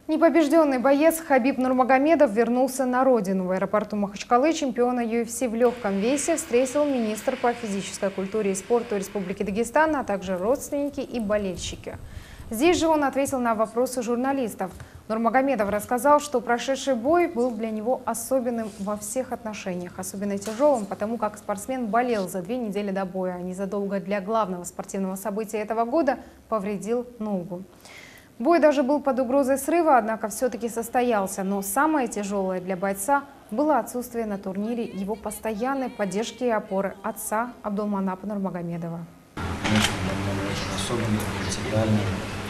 Непобежденный боец Хабиб Нурмагомедов вернулся на родину. В аэропорту Махачкалы чемпиона UFC в легком весе встретил министр по физической культуре и спорту Республики Дагестан, а также родственники и болельщики. Здесь же он ответил на вопросы журналистов. Нурмагомедов рассказал, что прошедший бой был для него особенным во всех отношениях. Особенно тяжелым, потому как спортсмен болел за 2 недели до боя, а незадолго для главного спортивного события этого года повредил ногу. Бой даже был под угрозой срыва, однако все-таки состоялся. Но самое тяжелое для бойца было отсутствие на турнире его постоянной поддержки и опоры отца Абдулманапа Нурмагомедова. Конечно, очень особенный, принципиальный.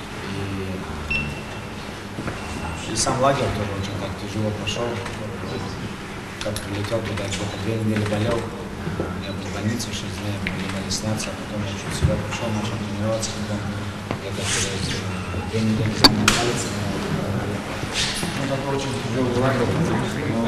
И сам лагерь тоже очень так тяжело прошел. Как прилетел туда, где-то 2 недели болел. Я был в больнице 6 дней, мы не могли сняться, а потом я чуть сюда пришел, начал тренироваться, потом где-то через 2 недели заново нравится. Ну, такой очень тяжелый лагерь, но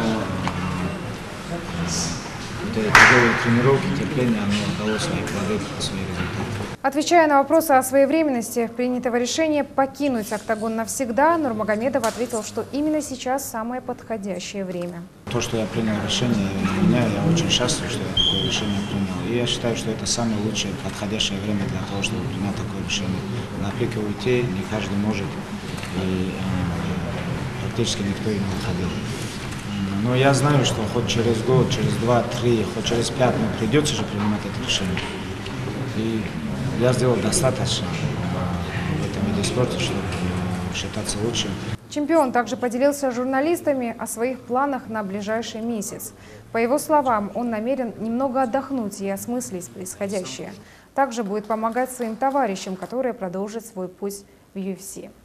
тяжелые тренировки, терпение, оно дало свои плоды, свои результаты. Отвечая на вопросы о своевременности принятого решения покинуть октагон навсегда, Нурмагомедов ответил, что именно сейчас самое подходящее время. То, что я принял решение, я очень счастлив, что я такое решение принял. И я считаю, что это самое лучшее, подходящее время для того, чтобы принять такое решение. На пике уйти не каждый может, и практически никто и не выходил. Но я знаю, что хоть через год, через 2-3, хоть через 5 мне придется же принимать это решение. И я сделал достаточно в этом виде спорта, чтобы считаться лучшим. Чемпион также поделился с журналистами о своих планах на ближайший месяц. По его словам, он намерен немного отдохнуть и осмыслить происходящее. Также будет помогать своим товарищам, которые продолжат свой путь в UFC.